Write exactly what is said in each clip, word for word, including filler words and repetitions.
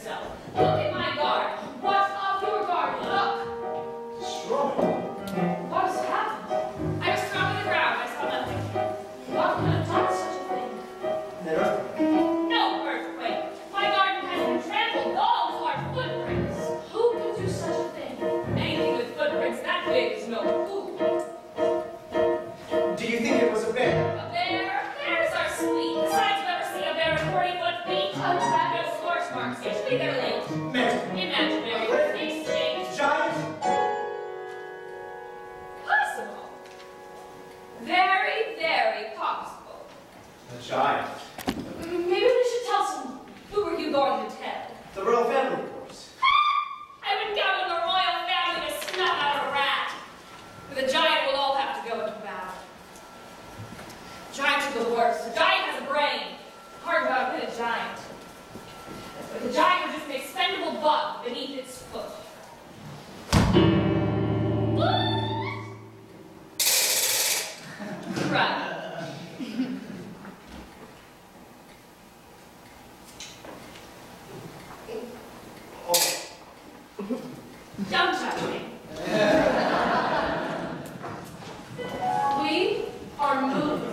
yourself. Look at my garden. What's of your garden? Look. Destroyed? What has happened? I was thrown to the ground. I saw nothing. What could have done such a thing? An earthquake? No earthquake. My garden has been trampled. Dogs are footprints. Who could do such a thing? Anything with footprints that big is no food. Do you think it was a bear? A bear? Bears are sweet. Besides, you ever see a bear with forty-foot feet? Hunchback and scorch marks. Usually they're late. Magic. Imaginary with the exchange. Giant? Possible. Very, very possible. A giant. Maybe we should tell some. Who are you going to tell? The royal family, of course. I would go in the royal family to snuff out a rat. But the giant will all have to go into battle. Giant to the horse. The giant has a brain. Hard to outwit a giant. But the giant was just an expendable bug beneath its foot. Right. Don't touch me. We are moving.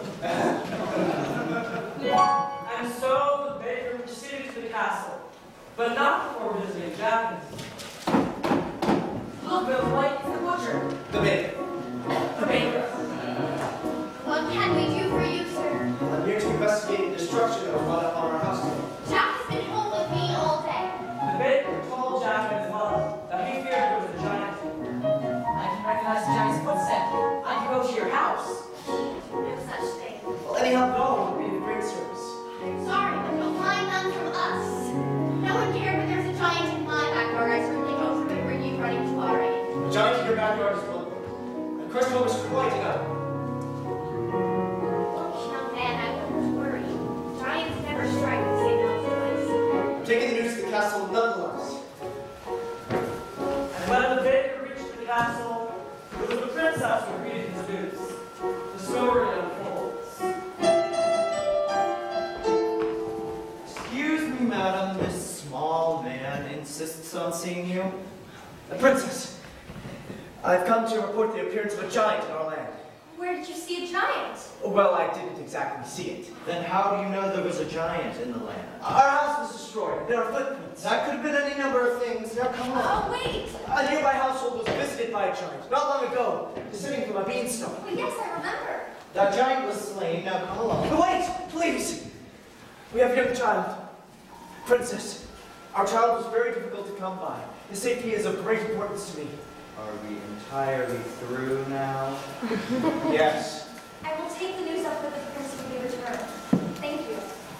And so the baker proceeded to the castle, but not before visiting Japanese. Look, Bill White, it's the butcher. The baker. The baker. What can we do for you, sir? I'm here to investigate the destruction that was brought up on our house today. Jack has been home with me all day. The baker told Jack and his mother that he feared there was a giant. I can recognize the giant's footstep. I can go to your house. No such thing. Well, any help at all would be of great service. Sorry, but you'll find none from us. No one cared when there's a giant in my backyard. I certainly don't remember you running to our aid. A giant in your backyard is one thing. And crushed home is quite another. Look, young man, I wouldn't worry. Giants never strike the same house twice. I'm taking the news to the castle nonetheless. And when the baker reached the castle, it was the princess who greeted his news. The story unfolds. Excuse me, madam. This small man insists on seeing you. The princess. I've come to report the appearance of a giant in our land. Where did you see a giant? Well, I didn't exactly see it. Then how do you know there was a giant in the land? Our house was destroyed. There are footprints. That could have been any number of things. Now, come on. Oh, wait. A nearby household was visited by a giant not long ago, descending from a beanstalk. Oh, yes, I remember. That giant was slain. Now come along. But wait, please. We have a young child. Princess, our child was very difficult to come by. His safety is of great importance to me. Are we entirely through now? Yes. I will take the news up with the prince when we return. Thank you.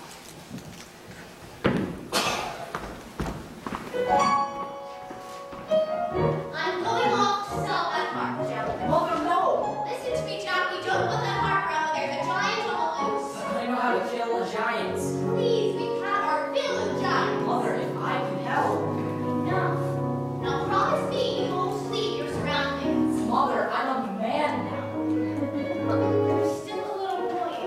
I'm going off to sell that harp, Joe. Mother, no. Listen to me, Jack. We don't put that harp around when there's a giant on the loose. I know how to kill giants. Please, we've had our fill of giants. Mother, if I can help. Enough. Now promise me you won't leave your surroundings. Mother, I'm a man now. There's still a little boy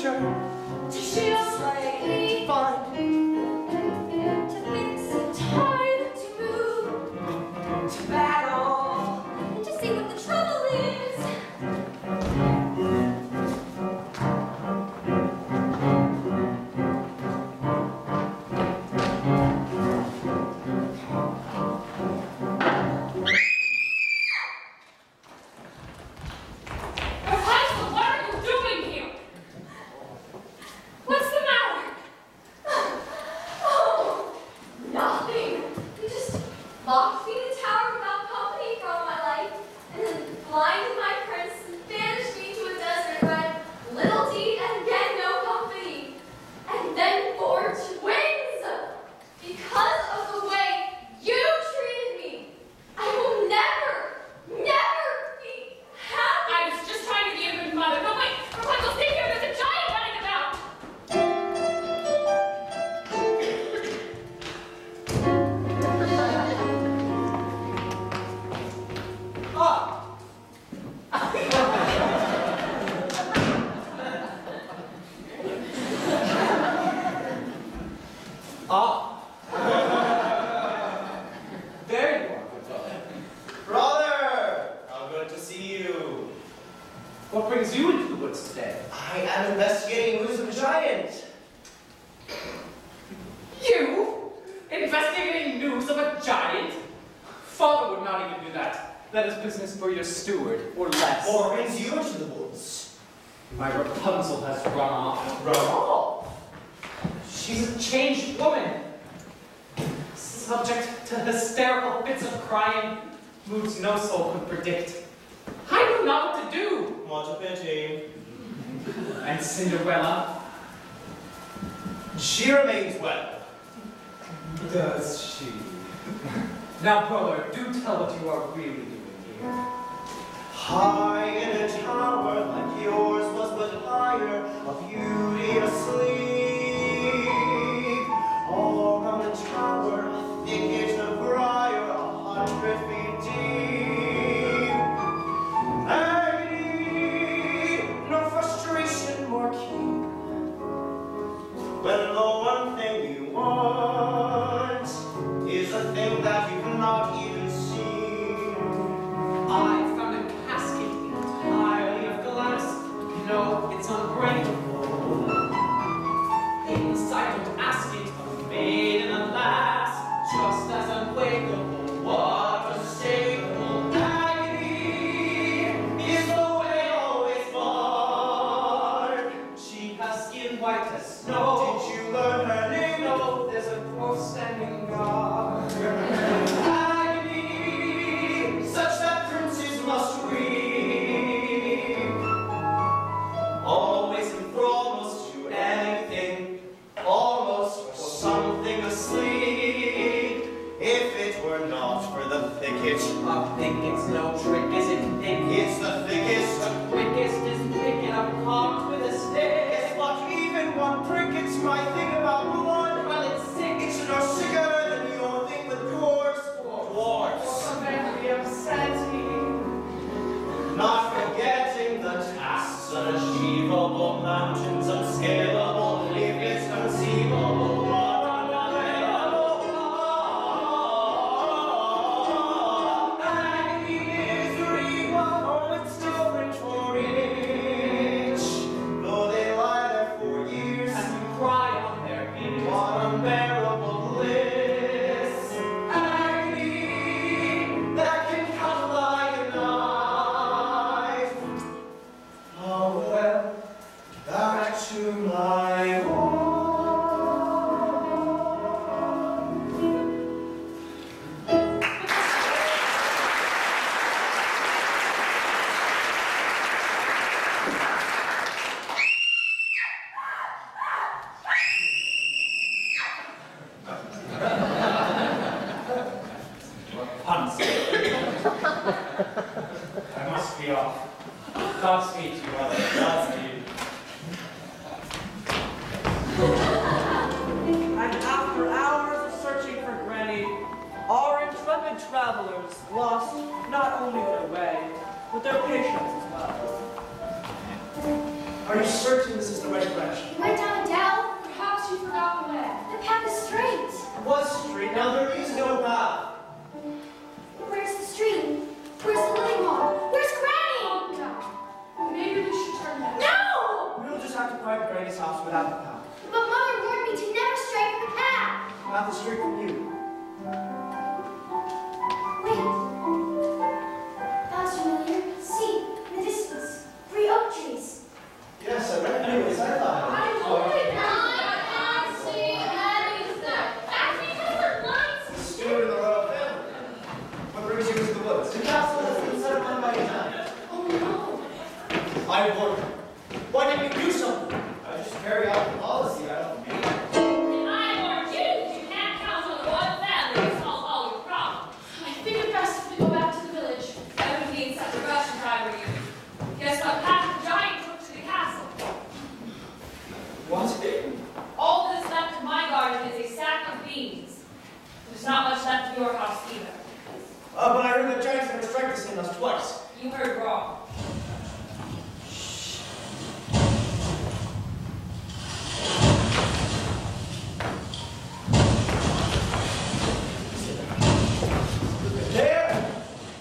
future. To shield Slay, find, to fix and tie, to move, to battle. and to see what the trouble is. Rapunzel, what are you doing here? What's the matter? Oh, nothing. You just locked me in the tower without company for all my life, and then blinded my prince and banished me to a desert where I had little to eat and again no company. And then bore twins! Because of the way you treated me, I will never, never be happy. I was just trying to be a good mother. No, wait, Rapunzel, stay here. There's a giant running about. Ah! Ah! There you are, good fellow. Brother! How good to see you. What brings you into the woods today? I am investigating news of a giant. You? Investigating news of a giant? Father would not even do that. That is business for your steward, or less. What brings you into the woods? My Rapunzel has run off. Run off? She's a changed woman. Subject to hysterical fits of crying, moods no soul could predict. I knew not what to do. What a pity. And Cinderella? She remains well. Does she? Now, brother, do tell what you are really doing here. High in a tower like yours was but higher, a beauty asleep. All around the tower, a thicket of briar, a hundred feet deep. Agony, no frustration more keen. When the one thing you want is a thing that you cannot even see. I found a casket entirely of glass. No, it's unbreakable. Inside, don't ask it of a maiden, alas, just as unbreakable. What unmistakable agony is the way always barred. She has skin white as snow. Did you learn her name? No, there's a dwarf standing guard. Agony, Such that princes must weep. Always enthralled, must do anything, almost for something asleep. If it were not for the thicket, a thicket's no trick, is it, Dick? it's the thickest. The quickest is picking up heart with a stick. It's what even one cricket's might think about blood. Well, it's sick. It's no sicker than your thing with dwarfs. Dwarfs. For memory of sanity. Not forgetting the tasks unachievable, mountains unscalable, if it's conceivable, what unavailable. Agony, misery, oh, it's different for each. Though they lie there for years, And you cry on their ears. what unbearable bliss. Agony that can cut like a knife. Oh well, back to my war. Rapunzel. I must be off. Godspeed to you, brother. Godspeed. And after hours of searching for Granny, our intrepid travelers lost not only their way, but their patience as well. Are you certain this is the right direction? We went down a dell. Perhaps you forgot the way. The path is straight. What street? Now there is no path. Where's the stream? Where's the living hall? Where's Granny? Calm down. Maybe we should turn left. No! We'll just have to find Granny's house without the path. But Mother warned me to never stray from the path. The path is here from you. Wait. That's familiar. See, in the distance, three oak trees. Yes, I recognize that. I totally cannot see anything. That's because we're blind. Steward in the royal family. What brings you into the woods? The castle has been set upon by a giant. Oh no. I warned you. Why didn't you do something? I just carry out the policy. I don't mean it. And I warned you, you can't count on the royal family to solve all your problems. I think it best if we go back to the village. I wouldn't be in such a rush if I were you. Guess what path the giant took to the castle? What? All that is left of my garden is a sack of beans. There's not much left of your house either. Uh, but I heard that giants never strike us in us twice. You heard wrong. There!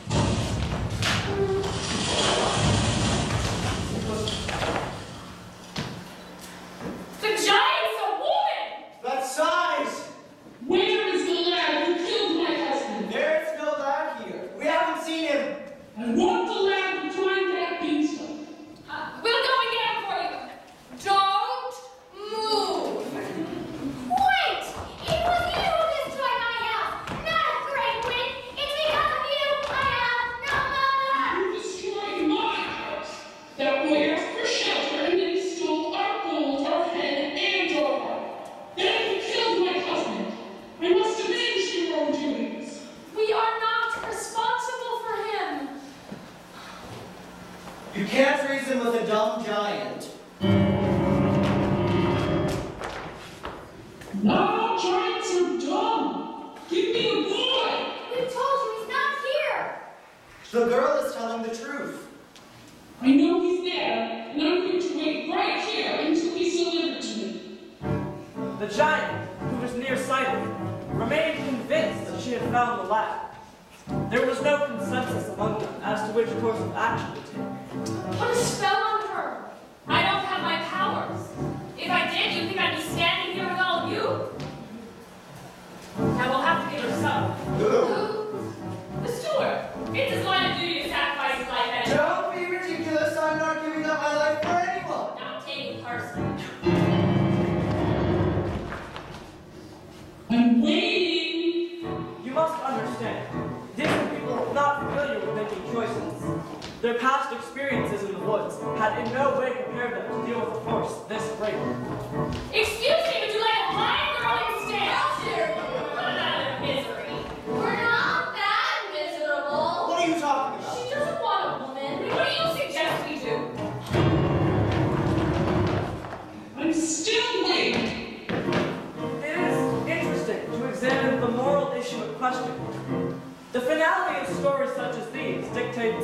The giant's a woman! That size! Where is the lad who killed my husband? There's no lad here. We haven't seen him. I want the lad to find that beanstalk. Uh, we'll go and get him for you. Don't move. Wait! It was you who destroyed my house, not a great win. It's because of you I have no mother. You destroyed my house. That way asked for shelter and then stole our gold, our hen, and our heart. Then you killed my husband. I must avenge your wrongdoings. We are not responsible for him. You can't reason with a dumb giant. Not all giants are dumb. Give me a boy. We told you he's not here. The girl is telling the truth. I know he's there, and I'm going to wait right here until he's delivered to me. The giant, who was nearsighted, remained convinced that she had found the lad. There was no consensus among them as to which course of action to take. Put a spell on her. I don't have my powers. If I did, you think I'd be standing here with all of you? Now we'll have to get her some. Who? The steward. It's his line of duty to sacrifice his life and Don't be ridiculous. I'm not giving up my life for anyone. not take it personally. I'm waiting. You must understand, these are people not familiar with making choices. Their past experiences in the woods had in no way prepared them to deal with a force this great. Excuse me, would you like a blind girl instead? Put it out of misery. We're not that miserable. What are you talking about? She doesn't want a woman. What do you suggest we do? I'm still waiting. It is interesting to examine the moral issue in question. The finality of stories such as these dictates...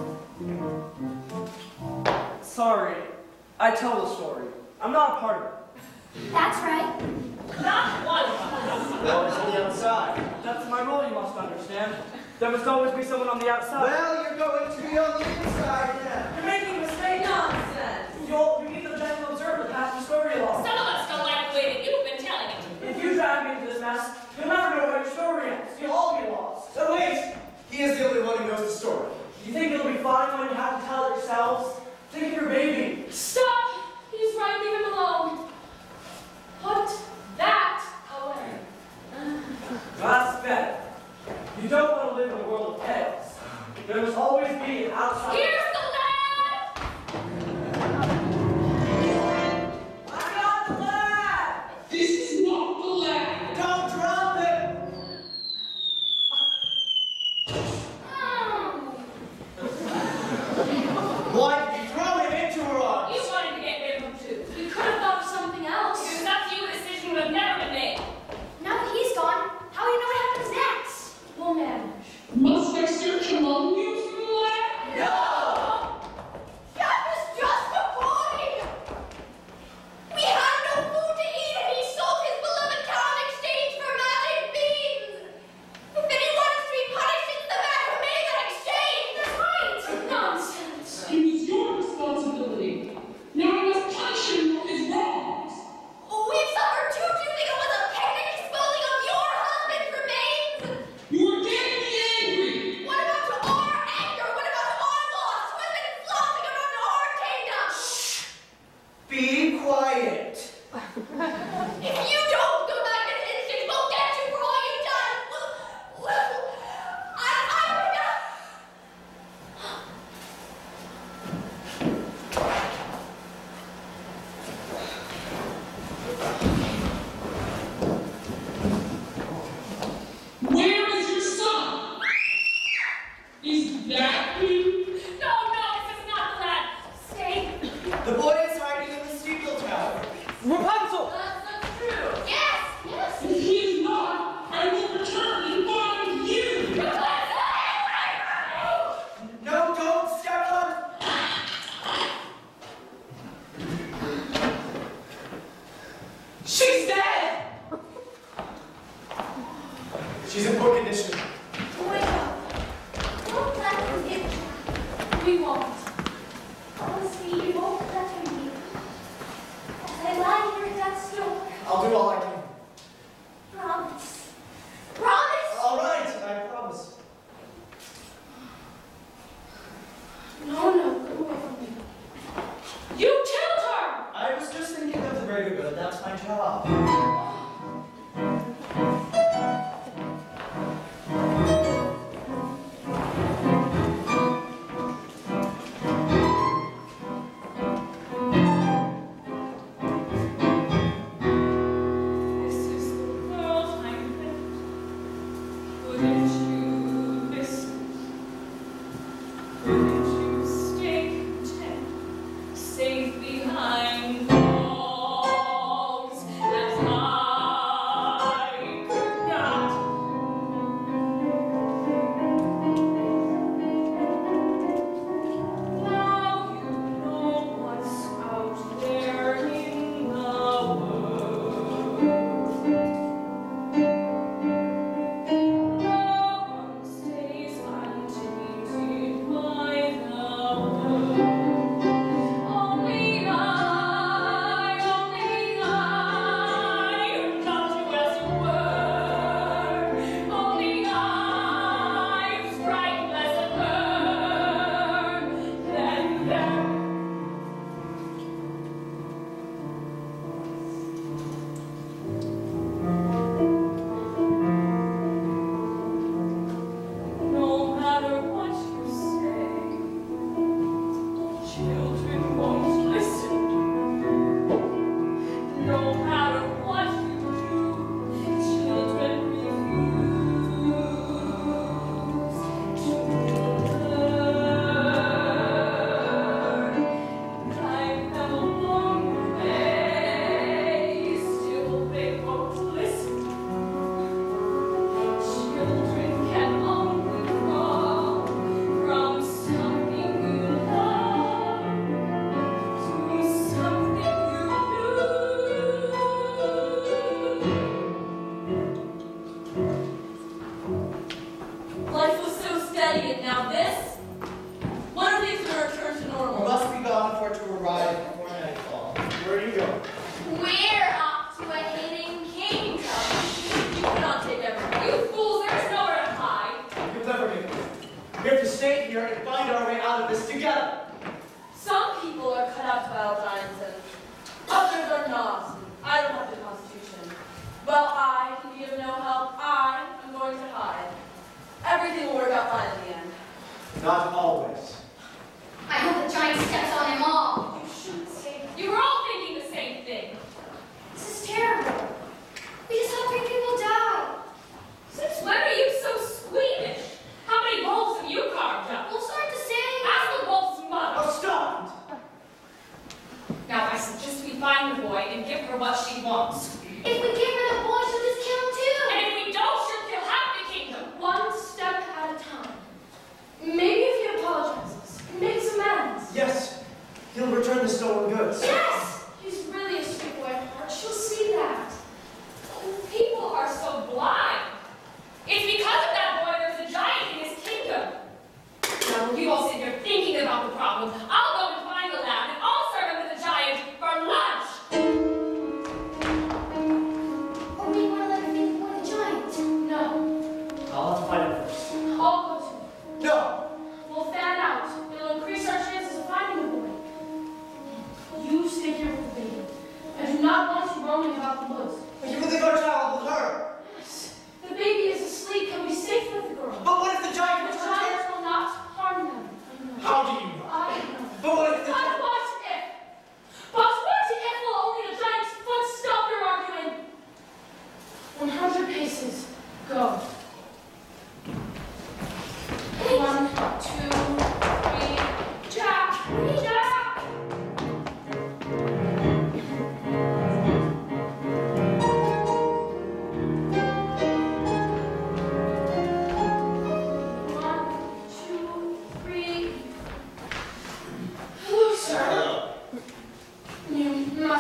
Sorry, I tell the story. I'm not a part of it. That's right. Not one of us. Always on the outside. That's my role, you must understand. There must always be someone on the outside. Well, you're going to be on the inside now. You're making a mistake. Nonsense. You'll, you need the gentle observer to pass the story along. Some of us don't like the way that you've been telling it. If you drag me into this mess, you'll never know how your story ends. You'll all be lost. So wait! He is the only one who knows the story. You think it'll be fine when you have to tell it yourselves? Think of your baby. Stop. He's right. Leave him alone. Put that away. That's better. You don't want to live in a world of chaos. There must always be an outside. Here's the lad. quiet. If you don't go back to instinct, we'll get you for all you've done. We'll, we'll, I, I would not. Where is your son? Is that you? No, no, this is not the lad. Stay. The boy is hiding in the steeple tower. Rapunzel! That's not true. Yes, yes. If he is not, I will return and find you. No, don't step on. She's dead! She's in poor condition. Wake up. Don't let him get you. We won't. Promise me you won't let him leave. As I lie here at death's door. I'll do all I can. Promise. Promise? All right, I promise. No, no, go away from me. You killed her! I was just thinking of the greater good. That's my job. This is the world I meant. Couldn't you listen? Couldn't you stay content, safe behind walls, as I could not? Now you know what's out there in the world. No one stays untainted by the world. Only I, only I, who loved you as you were. Only I, whose bright blessed burn. Then, then. No matter what you say, children won't listen. No matter what you do, children refuse to learn. I've come a long way, still they won't listen. Children can only grow from something you love to something you lose. Life was so steady, and now this? When are things going to return to We normal? must be gone for it to arrive before nightfall. Where are you going? We're off to a hidden kingdom. You cannot take everything. You fools, there's nowhere to hide. You'll never get it. We have to stay here and find our way out of this together. Some people are cut out to battle giants and others are not. I don't have the constitution. Well, I can be of no help. I am going to hide. Everything will work out fine in the end. Not always. I hope the giant steps on them all. You shouldn't say that. You were all thinking the same thing. This is terrible. We just saw three people die. Since when are you so squeamish? How many wolves have you carved up? Wolves aren't the same. Ask the wolf's mother. Oh, stop! Now, I suggest we find the boy and give her what she wants. If we give her the boy, she'll just kill him too. And if we don't, she'll kill half the kingdom. One step at a time. Maybe if he apologizes, makes amends. Yes, he'll return the stolen goods. Yes! He's really a sweet boy at heart. She'll see that. People are so blind. It's because of that boy there's a giant in his kingdom. Now, you all sit here thinking about the problem. I'll go and find the lad, and I'll serve him with the giant for lunch. Or we want to let her be the boy the giant. No. I'll have to find it first. I'll go too. No! We'll fan out. It'll increase our chances of finding the boy. You stay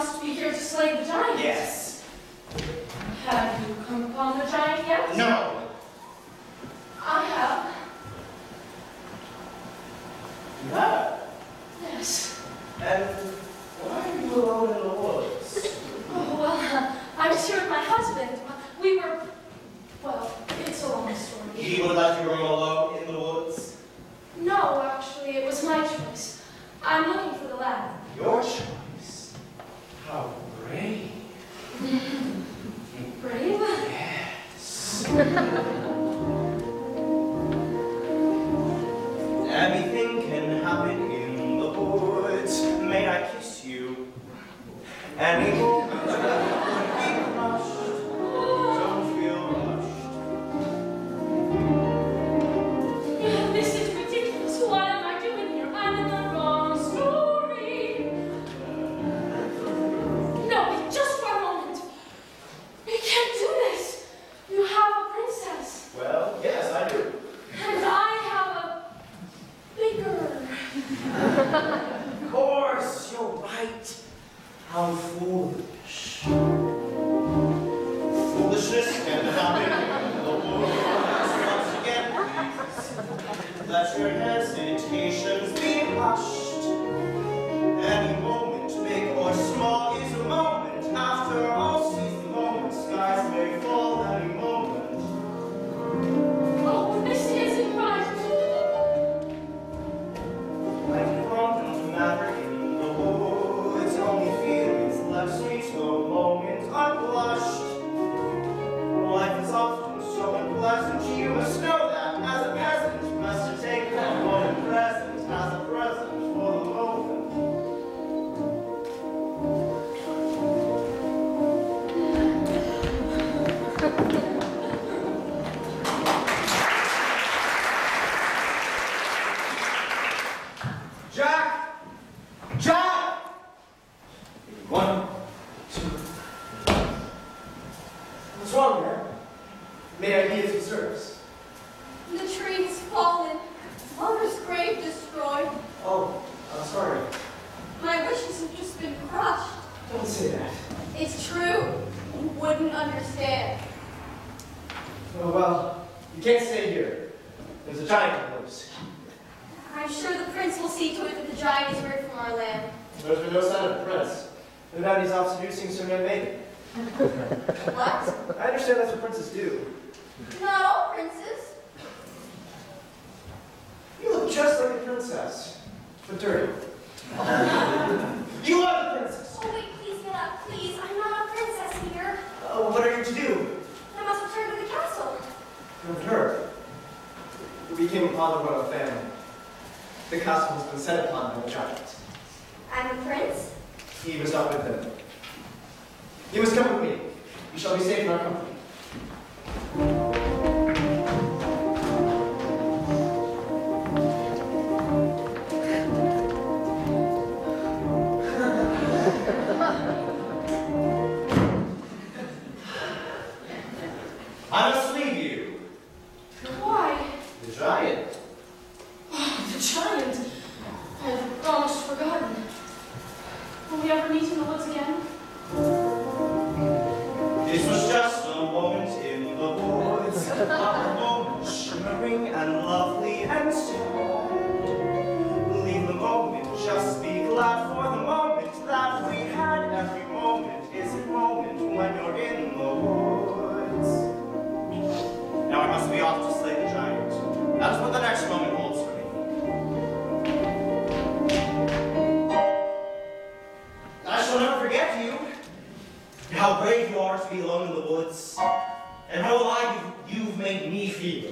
must be here to slay the giant. Yes. Have you come upon the giant yet? No. I have. You have? Yes. And why are you alone in the woods? Oh, well, uh, I was here with my husband. We were, well, it's a long story. He would let you roam alone in the woods? No, actually, it was my choice. I'm looking for the lad. Your choice? How brave. Brave? Yes. Anything can happen in the woods. May I kiss you? Anything can be crushed. Don't feel rushed. Yeah, this is ridiculous. What am I doing here? I'm in the wrong story. No, just for a moment. We can't do this. You have a princess. Well, yes, I do. And I have a bigger. Of course, you're right. How foolish. Foolishness can happen in the woods. Once again, please. Let your hesitations be hushed. Any moment, big or small, is a moment. After all, seize the moment. Skies may fall any moment. Oh, this isn't right. Life don't matter in the woods. Only feelings left sweet no moments unblushed. Life is often so unpleasant. You must know that as a peasant. Must take that moment present as a present for the moment. Jack! Jack! One, two. What's wrong, man? May I be of service? The tree's fallen. Mother's grave destroyed. Oh, I'm sorry. My wishes have just been crushed. Don't say that. It's true. You wouldn't understand. Oh, well, you can't stay here. There's a giant that lives. I'm sure the prince will see to it that the giant is rid from our land. There's been no sign of the prince. No doubt he's off seducing some young maiden. What? I understand that's what princes do. Not all princes. You look just like a princess, but dirty. You are the princess! Oh, wait, please get up, please. I'm not a princess here. Oh, what are you to do? I must return to the castle. I've heard. You became upon the royal family. The castle has been set upon by the giant. I'm the prince. He was not with them. You must come with me. You shall be safe in our company. I must leave you. Why? The giant. Oh, the giant. I had almost forgotten. Will we ever meet in the woods again? This was just a moment in the woods, a moment shimmering and lovely and sad. Leave the moment, just be glad for the moment that we had. Every moment is a moment when you're in the woods. Now I must be off to slay the giant. That's what the next moment holds for me. I shall never forget you. How brave you are to be alone in the woods, and how alive you've, you've made me feel.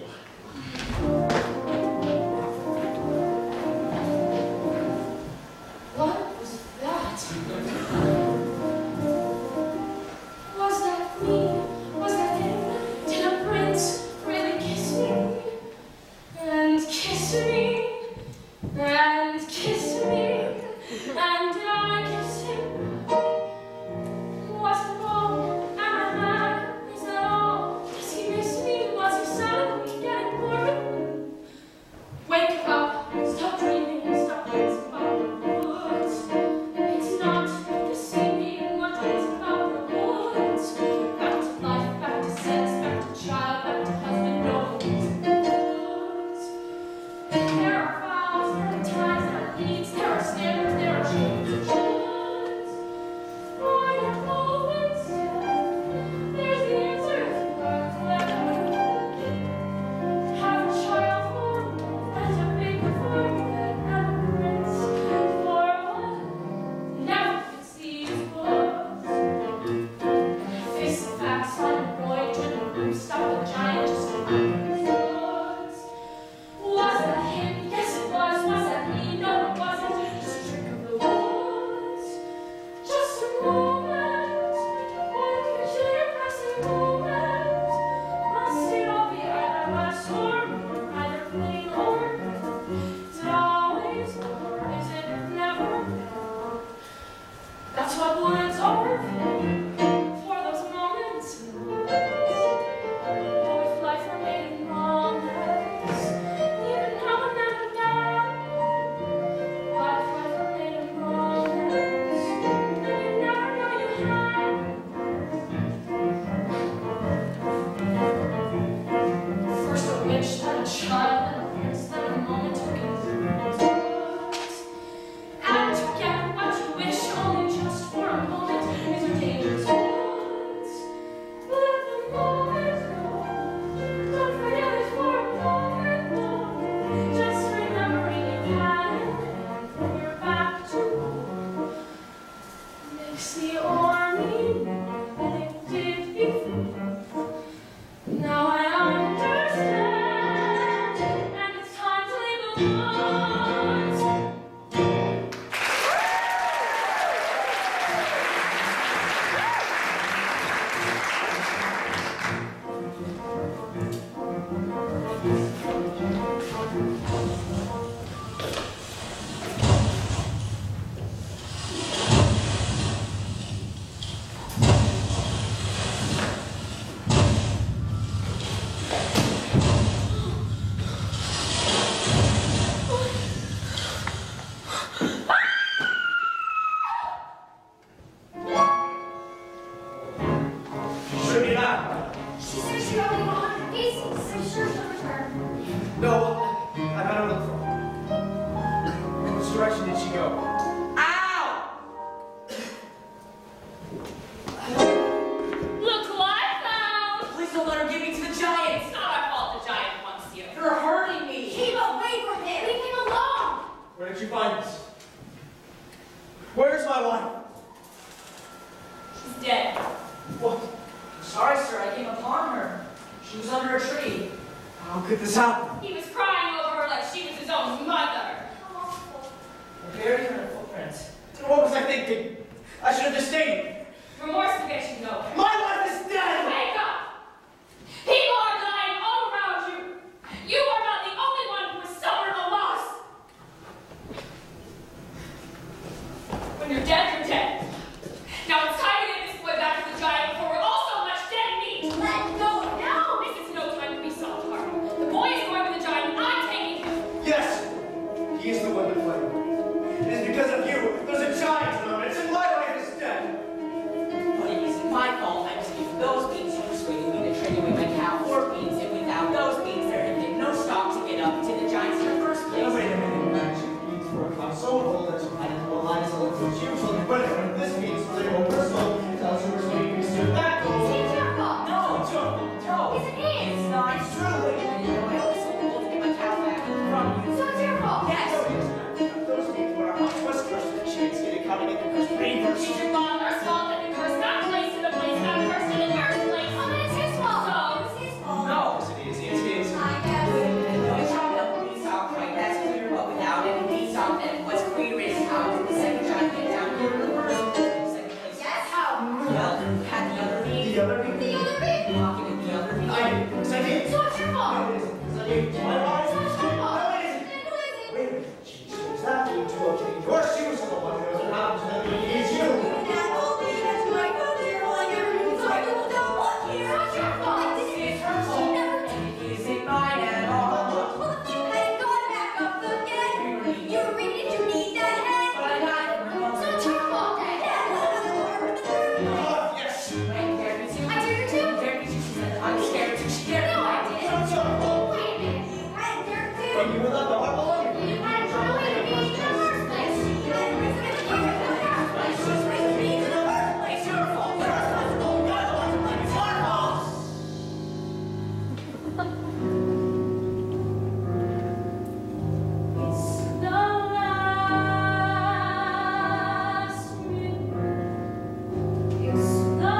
What was that? Was that me? Was that him? Did a prince really kiss me? And kiss me? And kiss me? And did I kiss him? Was it wrong? Am I mad? Is that all? Does he miss me? Was he suddenly getting bored? See or me, and it did before. Now I understand, and it's time to leave the woods. Should be back. She said she'd only go one hundred paces. I'm sure she'll return. No, I better look for her. Which direction did she go? Ow! Look who I found! Please don't let her give me to the giant. It's not our fault the giant wants you. You're hurting me. Keep away from him. Leave him alone. Where did you find this? Where's my wife? She's dead. What? Sorry, sir, I came upon her. She was under a tree. How could this happen? He was crying over her like she was his own mother. I buried her in footprints. What was I thinking? I should have just stayed. Remorse will get you nowhere. My wife is dead! Wake up! People are dying all around you. You are not the only one who has suffered a loss. When you're dead, you're dead. Now it's time to get this boy back to the giant before we're all so much dead meat. Let go now. This is no time to be soft-hearted. The boy is going with the giant. I'm taking him. Yes! He is the one to blame. It is because of you. There's a giant moment, and my wife is dead. But it isn't my fault. I was given those beans. You persuaded me to trade away my cow for beans, and without those beans, there had been no stock to get up to the giants in the first place. Now, wait a minute, magic means for a console that I will lie so it's usual, but this means for your personal, tells you we're speaking to that goes. It's your fault. No, Joe, Joe. Yes, it is. It's not. It's true. You know, I always told to get my cow back from you. So it's your fault. Yes. Those means were a West Coast chance getting coming in the first reverse. It's your father's fault that you cursed that place in the place that cursed in the first place. Oh, then it's his fault. So, It's his fault. No. Yes, it is, it is. I guess. The child of the Aesop, right? That's clear, but without any Aesop, then what's clear is how did the second giant get down here in the first second place? Yes, how? Well, had the other being The other being. The other bit. pocketed the other being. I did. Because I did. So it's your fault. No, it isn't. Because I did. My wife So it's your fault. No, it isn't. Then who is it? Wait a minute. Jeez, is that being too okay? Your shoes are the one who knows what happened to them. It is you. So it's your fault. It's her fault, and it isn't mine at all. Well, if you hadn't gone back up the gate, you really do need that head. But I got it. So it's your fault then. Oh, yes. Right, dared me to. I dare you to? Dared me to. She said, I'm scared to. She dared me. No, I didn't. That's your fault. Wait a minute. You hadn't dared to? When you were left the heart alone. You hadn't run away to me in the first place. You hadn't risen in the first place. You was raised me in the first place. It's your fault. You're responsible. You're the one to blame. It's your fault. it's the last wind. It's the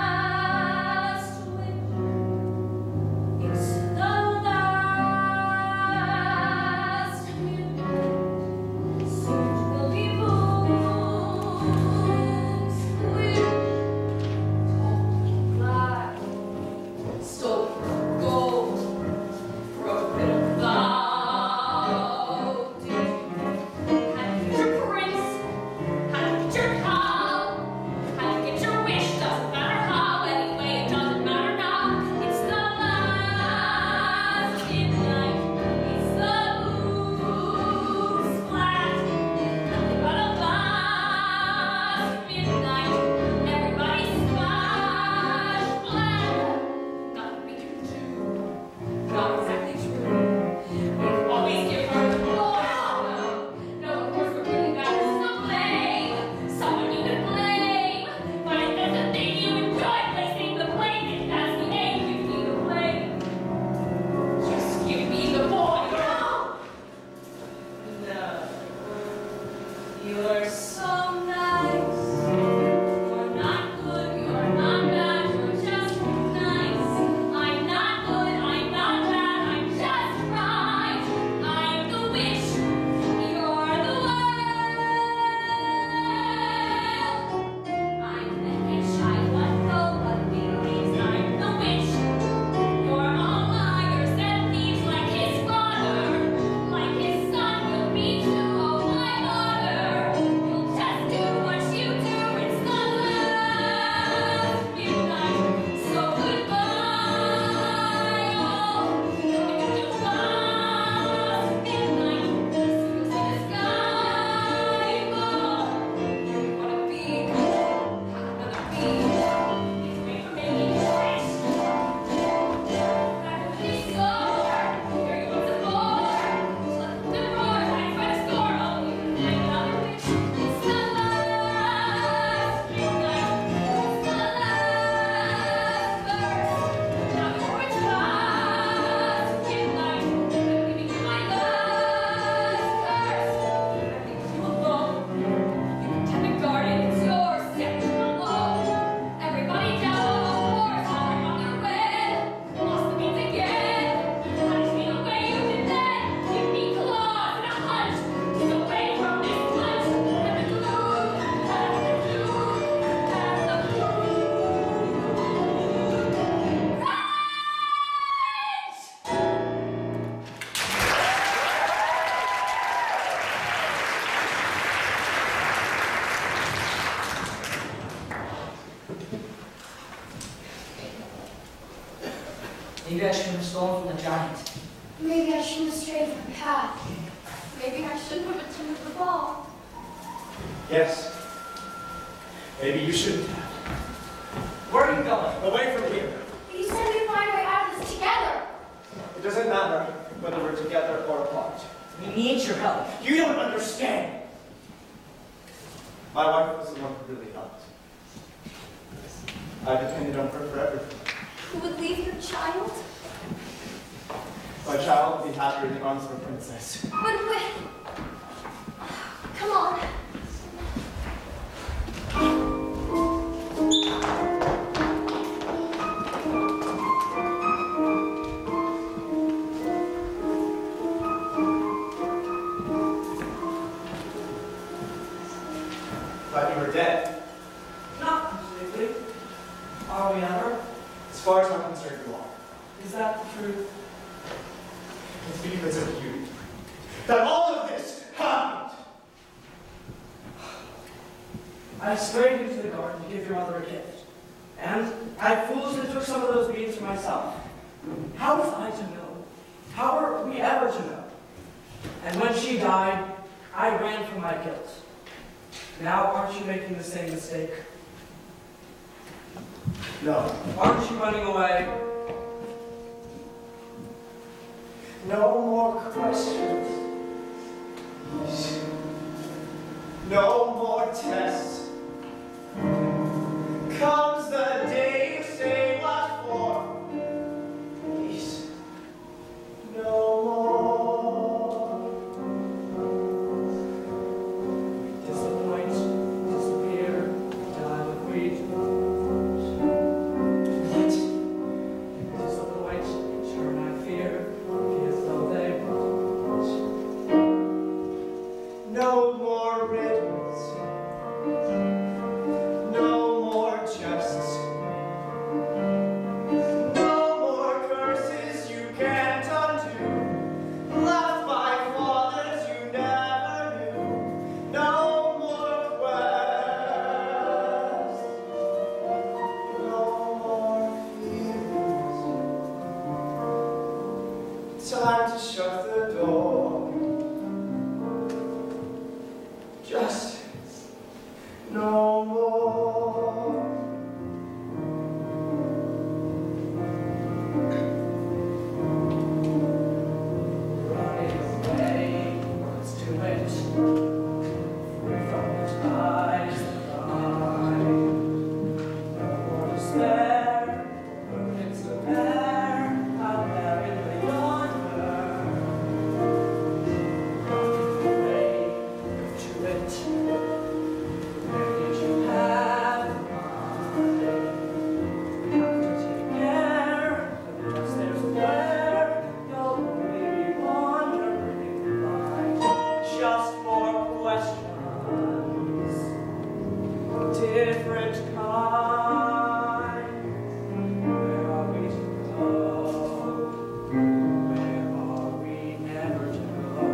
last wind. It's the last Maybe I should have stolen from the giant. Maybe I shouldn't have strayed from the path. Maybe I shouldn't have attended the ball. Yes. Maybe you shouldn't have. Where are you going? Away from here. You said we'd find a way out of this together. It doesn't matter whether we're together or apart. We need your help. You don't understand. My wife was the one who really helped. I depended on her for everything. Who would leave your child? My child would be happier in the arms of a princess. But wait. Come on. Thought you were dead. Not completely. Are we ever? As far as I'm concerned, you are. Is that the truth? It's because of you that all of this happened. I strayed into the garden to give your mother a gift. And I foolishly took some of those beans for myself. How was I to know? How were we ever to know? And when she died, I ran from my guilt. Now aren't you making the same mistake? No. Aren't you running away? No more questions. No more tests. Comes the day you say what for. Please. No more. Disappoint, disappear, die with wheat. What? Disappoint, turn I fear, as though they won't. No more riddles. No more jests. No more curses you can't undo. Left by fathers you never knew. No more quests. No more fears. Time to shut the door. Justice. No more. Running away, let's do it. Free from the ties that bind. No more despair, burdens to bear, out there in the yonder. Running away, to it. Where did you have mine? We have to take care, because there's where you'll only be wandering blind. Just more questions, different kinds. Where are we to go? Where are we never to go?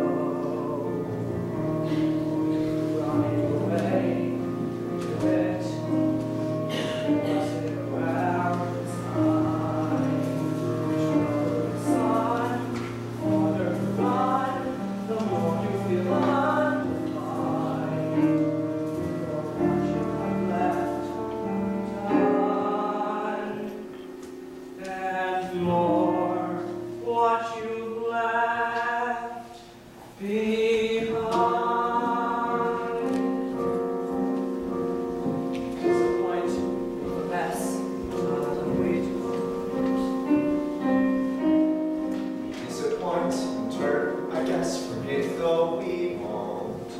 Running away to it. Was it around the sun? Trouble the sun, farther to run, the more you feel undefined. You're watching I'm left undone. And more, what you've left behind. Disappoint with a mess, not a way to Disappoint and turn, I guess, forget though we won't.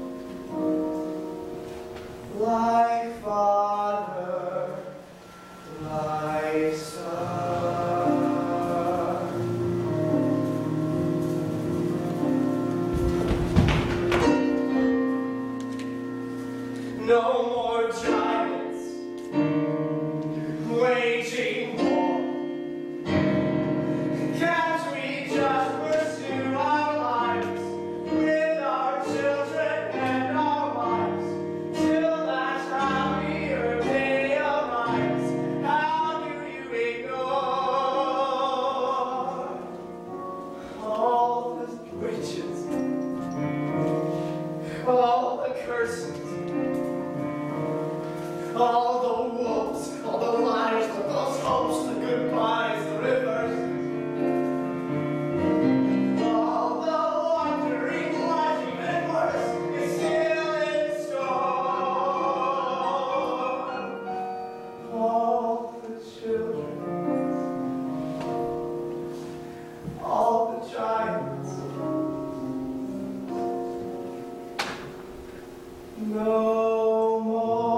Like father, like son. No more giants waging war. Can't we just pursue our lives with our children and our wives till that happier all the wolves, all the lies, the false hopes, the goodbyes, the rivers. All the wandering, lies, even worse, is still in store. All the children, all the giants, no more.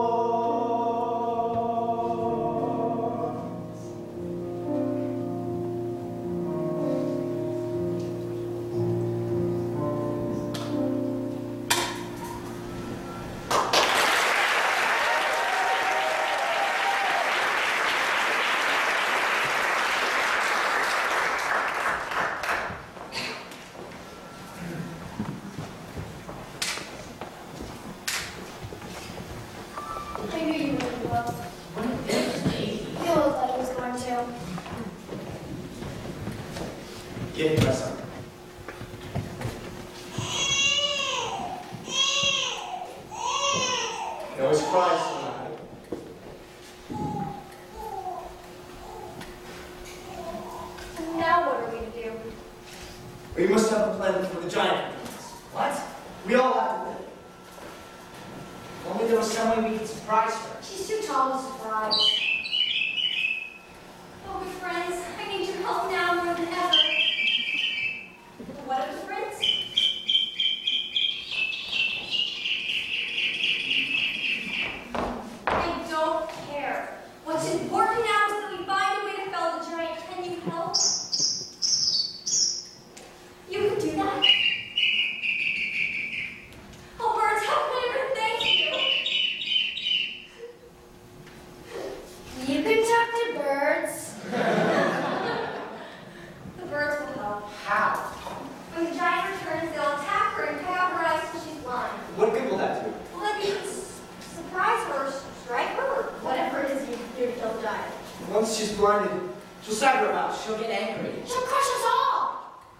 I knew you wouldn't go. What is me? You looked like he was going to. Give me my son. He always cries tonight. Now what are we to do? We must have a plan for the giant beings. What? We all have to live. If only there was some way we could surprise her. She's too tall to surprise. Oh, good friends, I need your help now more than ever. What of the prince? I don't care. What's important now is that we find a way to fell the giant. Can you help? You could do that? Oh, birds, how can I ever thank you? You can talk to birds. The birds will help. How? When the giant returns, they'll attack her and cut out her eyes till she's blind. What good will that do? Well, then you can s- surprise her, or strike her, or whatever it is you do to kill the giant. Once she's blinded, she'll stagger about. She'll get angry. She'll crush us all!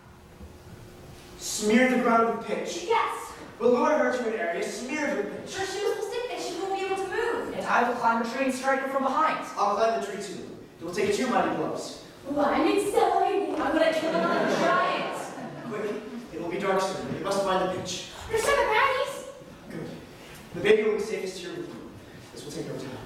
Smear the ground with pitch. Yes. We'll lure her to an area smeared with pitch. Her shoes will stick and she won't be able to move. And I will climb a tree and strike her from behind. I'll climb the tree too. It will take two mighty blows. Ooh, I'm excited. I'm gonna kill another giant. Quick, it will be dark soon. We must find the pitch. There's seven brownies. Good. The baby will be safest here with you. This will take no time.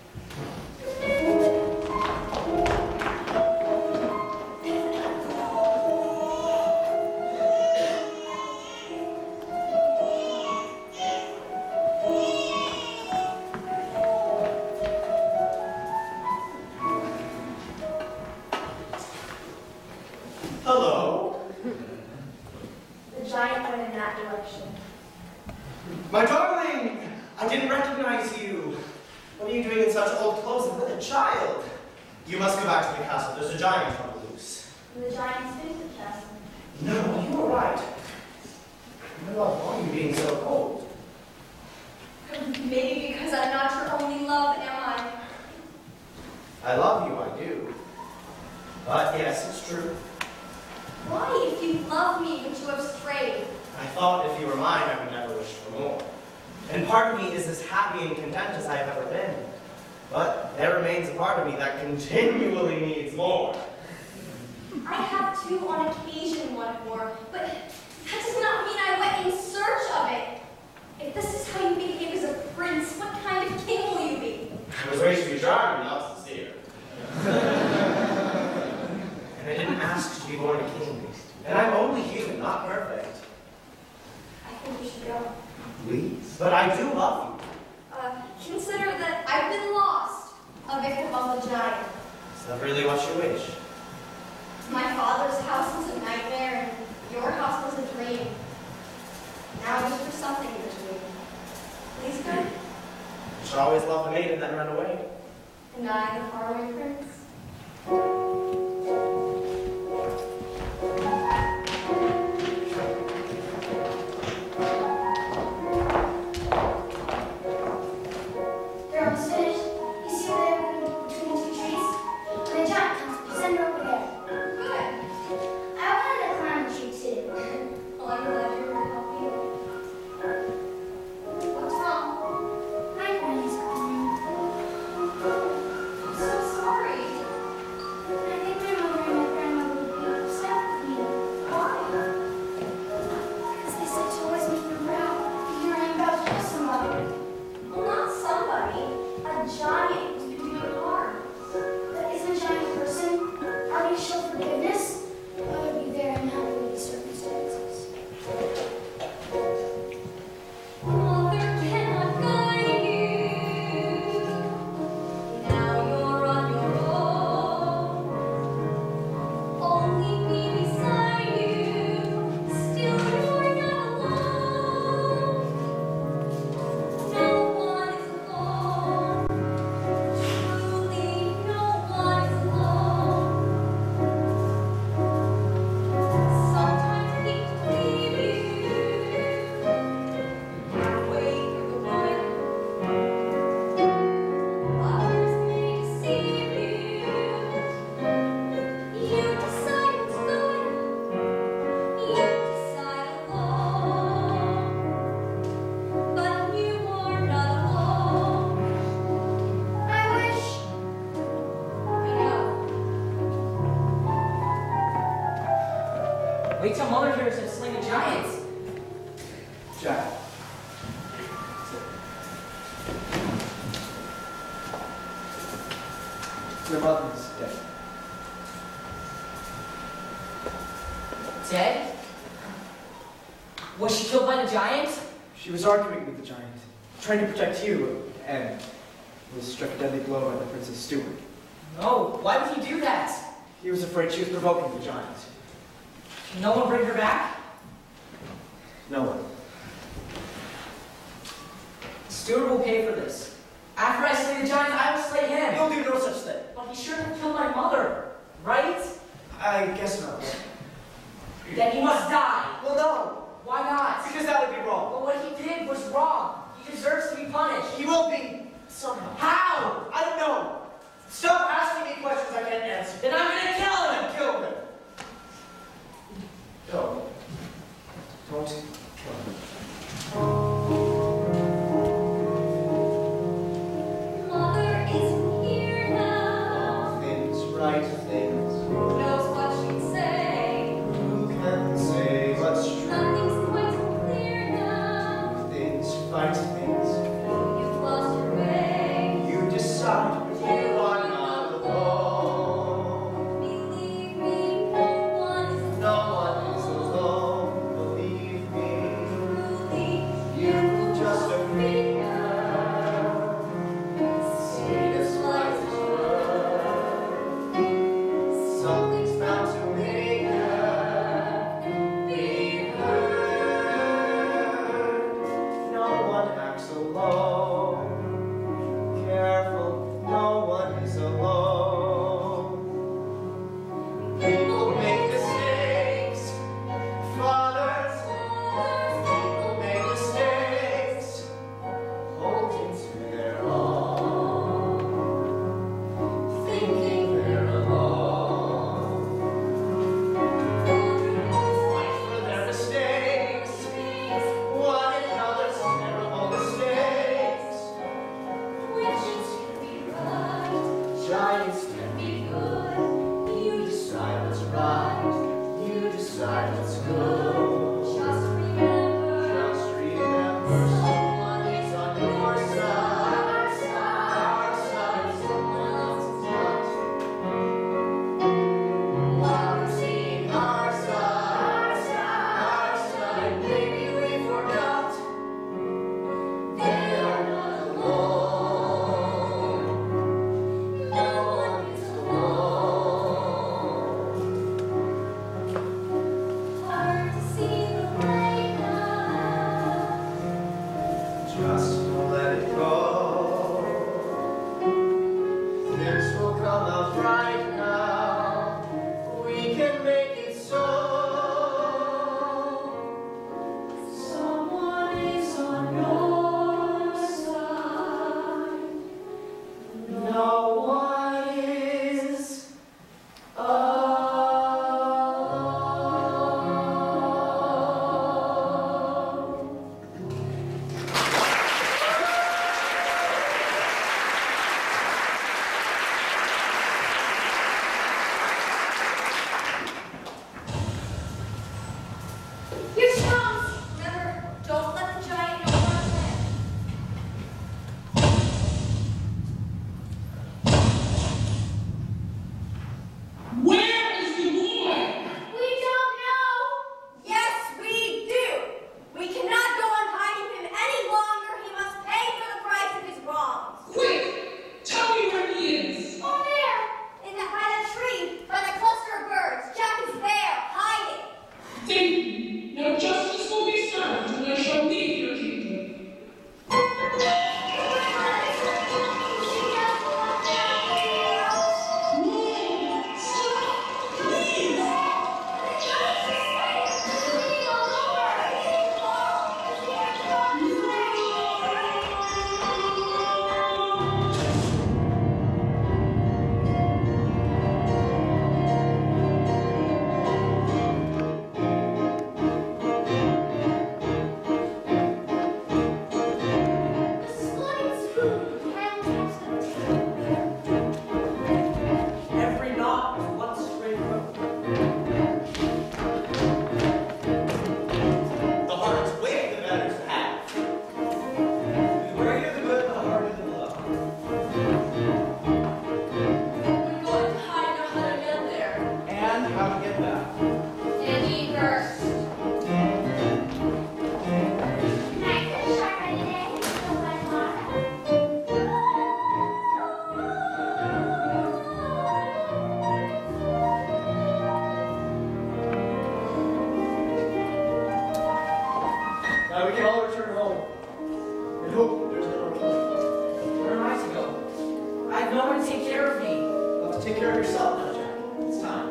Hello. The giant went in that direction. My darling! I didn't recognize you. What are you doing in such old clothes and with a child? You must go back to the castle. There's a giant on the loose. And the giant's been to the castle. No, you were right. I love why you being so cold. Maybe because I'm not your only love, am I? I love you, I do. But yes, it's true. Why, if you love me, would you have strayed? I thought if you were mine, I would never wish for more. And part of me is as happy and content as I have ever been. But there remains a part of me that continually needs more. I have too on occasion wanted more, but that does not mean I went in search of it. If this is how you behave as a prince, what kind of king will you be? I was raised to be charming, not sincere. And I didn't ask to be born a king. And I'm only human, not perfect. I think you should go. Please. But I do love you. Uh, consider that I've been lost, a victim of the giant. Is that really what you wish? My father's house was a nightmare, and your house was a dream. Now I wish for something in between. Please, good. You should always love the maiden that ran away. And I, the faraway prince. They're almost finished. You see where they're between two trees? When the giant comes, send her over there. Good. I wanted to climb the tree too. Well, I'm glad you're going to help me. What's wrong? My granny's calling. a giant who can do it hard. But is a giant person already show forgiveness? Or would be there in unhappy circumstances? Mother cannot guide you. Now you're on your own. Only me beside you. Still you're not alone. No one is alone. Truly, no one is alone. Sometimes people leave you halfway through the wood. Others may deceive you. You decide what's good. You decide alone. But you are not alone. I wish. I know. Wait till Mother hears him sling a giant. Jack. Your mother is dead. Dead? Was she killed by the giant? She was arguing with the giant, trying to protect you, and was struck a deadly blow by the Princess Stewart. No. Why would he do that? He was afraid she was provoking the giant. Can no one bring her back? No one. Stewart will pay for this. After I slay the giant, I will slay him. You'll do no such thing. But he shouldn't have killed my mother, right? I guess not. Then he must die. Well, no, Why not? because that would be wrong. Well, what he did was wrong. He deserves to be punished. He will be somehow. How? I don't know. Stop asking me questions I can't answer. Then I'm gonna kill him. Kill him. No. Don't kill him. Mother isn't here now. Things, right things. Who knows what she'd say? Who can say what's true? Nothing's quite so clear now. Things, right things. You've lost your way. You decide you are not alone. Believe me, no one is No one is alone. Believe me. Truly, You just a figure. sweet as light as Something's bound to make her be heard. No one acts alone. Careful, no one is alone. People make mistakes. Fathers, people make mistakes. Holding to their own. Thinking they're alone. Fight for their mistakes. One another's terrible mistakes. Wishes can be right. Giants can be good. You decide what's right. You decide what's good. Just remember, Just remember, someone is on your side. our side. Our side is someone else's not. While we're seeing Our side, our side, our side, maybe we forgot. They are not alone. no one is alone. Hard to see no one to take care of me. You'll have to take care of yourself now, Jack. It's time.